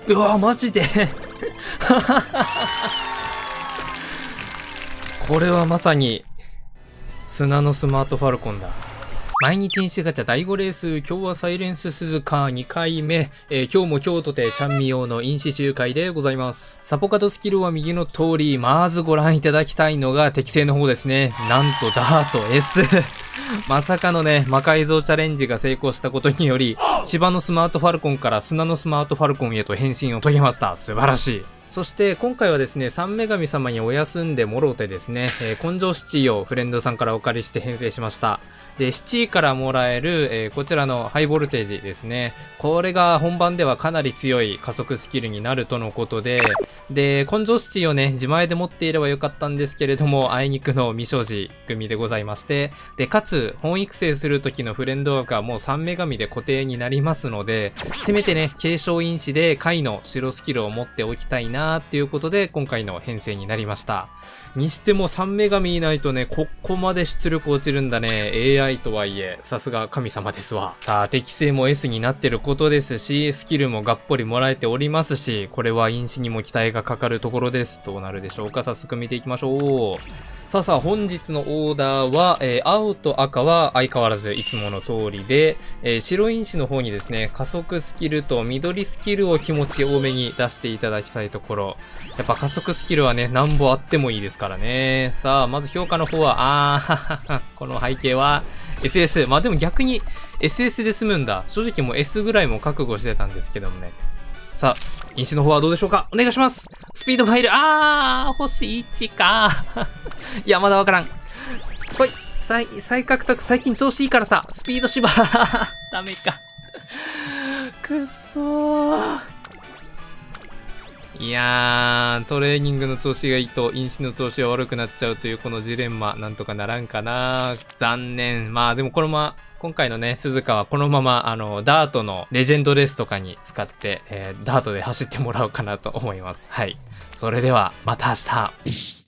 うわマジでこれはまさに砂のスマートファルコンだ。毎日飲酒ガチャ第5レース、今日はサイレンス鈴鹿2回目、今日も今日とてちゃんみようの飲酒集会でございます。サポカドスキルは右の通り、まずご覧いただきたいのが適正の方ですね。なんとダート S まさかのね、魔改造チャレンジが成功したことにより、芝のスマートファルコンから砂のスマートファルコンへと変身を遂げました。素晴らしい。そして今回はですね、三女神様にお休んでもろてですね、根性七位をフレンドさんからお借りして編成しました。で、7位からもらえる、こちらのハイボルテージですね。これが本番ではかなり強い加速スキルになるとのことで、で、根性七位をね、自前で持っていればよかったんですけれども、あいにくの未所持組でございまして、で、かつ、本育成する時のフレンド枠はもう三女神で固定になりますので、せめてね、継承因子で下位の白スキルを持っておきたいなーっていうことで、今回の編成になりました。にしても三女神いないとね、ここまで出力落ちるんだね。AI とはいえ、さすが神様ですわ。さあ、適性も S になってることですし、スキルもがっぽりもらえておりますし、これは因子にも期待がかかるところです。どうなるでしょうか。早速見ていきましょう。さあさあ、本日のオーダーは、青と赤は相変わらずいつもの通りで、白因子の方にですね、加速スキルと緑スキルを気持ち多めに出していただきたいところ。やっぱ加速スキルはね、なんぼあってもいいですからね。さあ、まず評価の方は、この背景は SS。まあでも逆に SS で済むんだ。正直もう S ぐらいも覚悟してたんですけどもね。さあ、因子の方はどうでしょうか。お願いします。スピードファイル、星1か。いや、まだわからん。ほい、再獲得、最近調子いいからさ、スピード芝。ダメか。くっそー。いやー、トレーニングの調子がいいと、因子の調子が悪くなっちゃうというこのジレンマ、なんとかならんかな。残念。まあでもこのまま、今回のね、鈴鹿はこのまま、ダートのレジェンドレースとかに使って、ダートで走ってもらおうかなと思います。はい。それでは、また明日。